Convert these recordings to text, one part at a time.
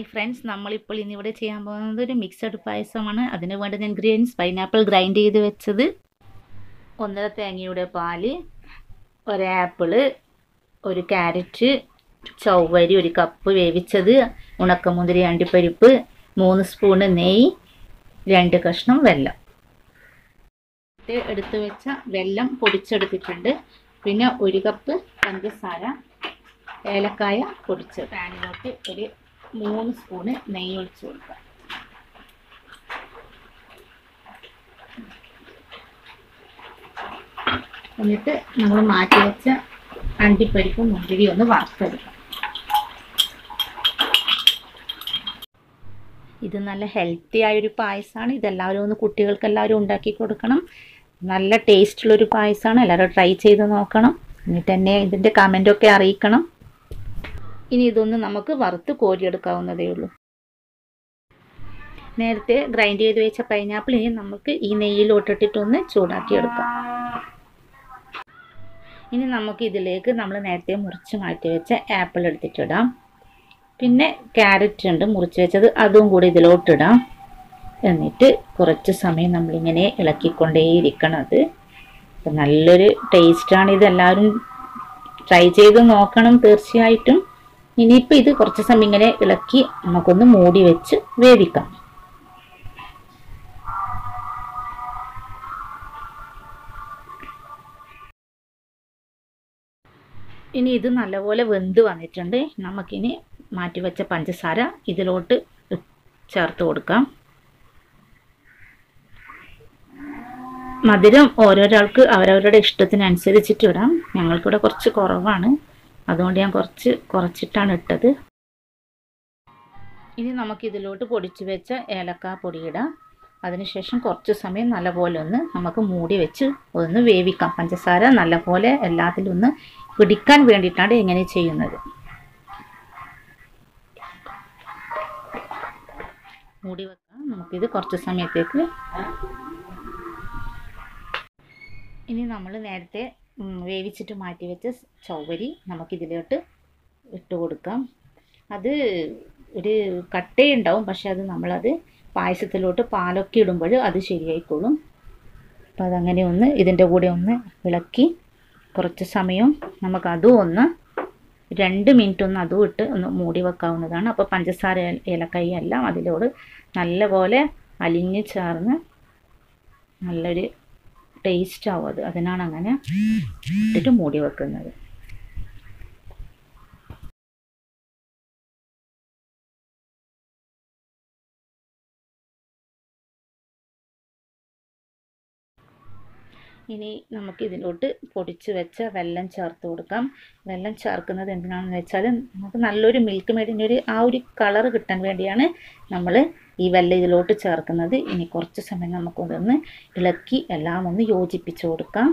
Friends, നമ്മളിപ്പോൾ ഇന്നിവിടെ ചെയ്യാൻ പോകുന്നത് ഒരു മിക്സഡ് പായസമാണ്. അതിന് വേണ്ട ഇൻഗ്രീഡിയൻസ്: പൈനാപ്പിൾ ഗ്രൈൻഡ് ചെയ്ത് വെച്ചത്, 1.5 തേങ്ങയുടെ പാല്, ഒരു ആപ്പിള്, ഒരു ക്യാരറ്റ്, ചൗവരി 1 കപ്പ് വേവിച്ചത്, ഉണക്കമുന്തിരി, അണ്ടിപ്പരിപ്പ്, 3 സ്പൂണ് നെയ്യ്, 2 കഷ്ണം വെല്ലം. എടുത്തു വെച്ച വെല്ലം പൊടിച്ചെടുത്തിട്ടുണ്ട്. പിന്നെ 1 കപ്പ് പഞ്ചസാര, ഏലക്കായ പൊടിച്ച്. പാനിലോട്ട് ഒരു 3 സ്പൂണ് നെയ്യ് ഒഴിച്ച് കൊടുക്കുക. എന്നിട്ട് നമ്മൾ മാറ്റി വെച്ച അണ്ടിപ്പരിപ്പും മുന്തിരി ഒന്ന് വറുത്തെടുക്കാം. ഇത് നല്ല ഹെൽത്തി ആയൊരു പായസമാണ്. ഇതെല്ലാവരും ഒന്ന് കുട്ടികൾക്കെല്ലാവരും ഉണ്ടാക്കി കൊടുക്കണം. നല്ല ടേസ്റ്റുള്ളൊരു പായസമാണ്. എല്ലാവരും ട്രൈ ചെയ്ത് നോക്കണം. എന്നിട്ട് എന്നെ ഇതിൻ്റെ കമൻറ്റൊക്കെ അറിയിക്കണം. ഇനി ഇതൊന്ന് നമുക്ക് വറുത്ത് കോരിയെടുക്കാവുന്നതേ ഉള്ളൂ. നേരത്തെ ഗ്രൈൻഡ് ചെയ്ത് വെച്ച പൈനാപ്പിൾ ഇനി നമുക്ക് ഈ നെയ്യിലോട്ടിട്ടൊന്ന് ചൂടാക്കിയെടുക്കാം. ഇനി നമുക്ക് ഇതിലേക്ക് നമ്മൾ നേരത്തെ മുറിച്ച് മാറ്റി വെച്ച ആപ്പിൾ എടുത്തിട്ടിടാം. പിന്നെ ക്യാരറ്റ് ഉണ്ട് മുറിച്ച് വെച്ചത്, അതും കൂടി ഇതിലോട്ടിടാം. എന്നിട്ട് കുറച്ച് സമയം നമ്മളിങ്ങനെ ഇളക്കിക്കൊണ്ടേയിരിക്കണത്. അപ്പം നല്ലൊരു ടേസ്റ്റാണ്. ഇതെല്ലാവരും ട്രൈ ചെയ്ത് നോക്കണം തീർച്ചയായിട്ടും. ഇനിയിപ്പോൾ ഇത് കുറച്ച് സമയം ഇങ്ങനെ ഇളക്കി നമുക്കൊന്ന് മൂടി വെച്ച് വേവിക്കാം. ഇനി ഇത് നല്ലപോലെ വെന്ത് വന്നിട്ടുണ്ട്. നമുക്കിനി മാറ്റി വെച്ച പഞ്ചസാര ഇതിലോട്ട് ചേർത്ത് കൊടുക്കാം. മധുരം ഓരോരാൾക്ക് അവരവരുടെ ഇഷ്ടത്തിനനുസരിച്ചിട്ട് ഇടാം. ഞങ്ങൾക്കിവിടെ കുറച്ച് കുറവാണ്, അതുകൊണ്ട് ഞാൻ കുറച്ചിട്ടാണ് ഇട്ടത്. ഇനി നമുക്കിതിലോട്ട് പൊടിച്ച് വെച്ച ഏലക്ക പൊടി ഇടാം. അതിനുശേഷം കുറച്ച് സമയം നല്ലപോലെ ഒന്ന് നമുക്ക് മൂടി വെച്ച് ഒന്ന് വേവിക്കാം. പഞ്ചസാര നല്ലപോലെ എല്ലാത്തിലും ഒന്ന് പിടിക്കാൻ വേണ്ടിയിട്ടാണ് ഇങ്ങനെ ചെയ്യുന്നത്. മൂടി വെക്കാം. നമുക്കിത് കുറച്ച് സമയത്തേക്ക്. ഇനി നമ്മൾ നേരത്തെ വേവിച്ചിട്ട് മാറ്റി വെച്ച ചൗവരി നമുക്കിതിലോട്ട് ഇട്ട് കൊടുക്കാം. അത് ഒരു കട്ടയുണ്ടാവും, പക്ഷെ അത് നമ്മളത് പായസത്തിലോട്ട് പാലൊക്കെ ഇടുമ്പോൾ അത് ശരിയായിക്കോളും. അപ്പം അതങ്ങനെ ഒന്ന് ഇതിൻ്റെ കൂടെ ഒന്ന് ഇളക്കി കുറച്ച് സമയം നമുക്കതും ഒന്ന് 2 മിനിറ്റ് ഒന്ന് അതും ഇട്ട് ഒന്ന് മൂടി വെക്കാവുന്നതാണ്. അപ്പോൾ പഞ്ചസാര ഏലക്കായ എല്ലാം അതിലോട് നല്ലപോലെ അലിഞ്ഞ് ചേർന്ന് നല്ലൊരു ടേസ്റ്റ് ആവും. അതിനാണ് അങ്ങനെ ഇട്ടിട്ട് മൂടി വെക്കുന്നത്. ഇനി നമുക്ക് ഇതിലോട്ട് പൊടിച്ച് വെച്ച വെല്ലം ചേർത്ത് കൊടുക്കാം. വെല്ലം ചേർക്കുന്നത് എന്തിനാണെന്ന് വെച്ചാൽ നമുക്ക് നല്ലൊരു മിൽക്ക് മെയ്ഡിൻ്റെ ആ ഒരു കളർ കിട്ടാൻ വേണ്ടിയാണ് നമ്മൾ ഈ വെല്ലം ഇതിലോട്ട് ചേർക്കുന്നത്. ഇനി കുറച്ച് സമയം നമുക്കൊന്ന് ഇളക്കി എല്ലാം ഒന്ന് യോജിപ്പിച്ച് കൊടുക്കാം.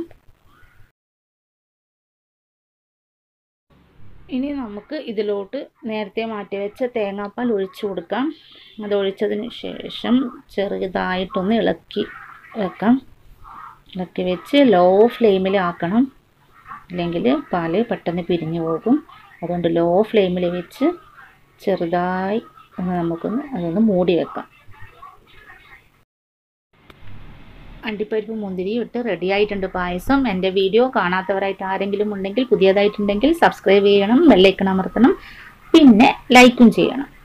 ഇനി നമുക്ക് ഇതിലോട്ട് നേരത്തെ മാറ്റി വെച്ച തേങ്ങാപ്പാൽ ഒഴിച്ചു കൊടുക്കാം. അത് ഒഴിച്ചതിന് ശേഷം ചെറുതായിട്ടൊന്ന് ഇളക്കി വെക്കാം. ഇളക്കി വെച്ച് ലോ ഫ്ലെയിമിൽ ആക്കണം, അല്ലെങ്കിൽ പാല് പെട്ടെന്ന് പിരിഞ്ഞു പോകും. അതുകൊണ്ട് ലോ ഫ്ലെയിമിൽ വെച്ച് ചെറുതായി നമുക്കൊന്ന് അതൊന്ന് മൂടി വെക്കാം. അണ്ടിപ്പരിപ്പ് മുന്തിരി ഇട്ട് റെഡി ആയിട്ടുണ്ട് പായസം. എൻ്റെ വീഡിയോ കാണാത്തവരായിട്ട് ആരെങ്കിലും ഉണ്ടെങ്കിൽ, പുതിയതായിട്ടുണ്ടെങ്കിൽ സബ്സ്ക്രൈബ് ചെയ്യണം, ബെല്ലൈക്കൺ അമർത്തണം, പിന്നെ ലൈക്കും ചെയ്യണം.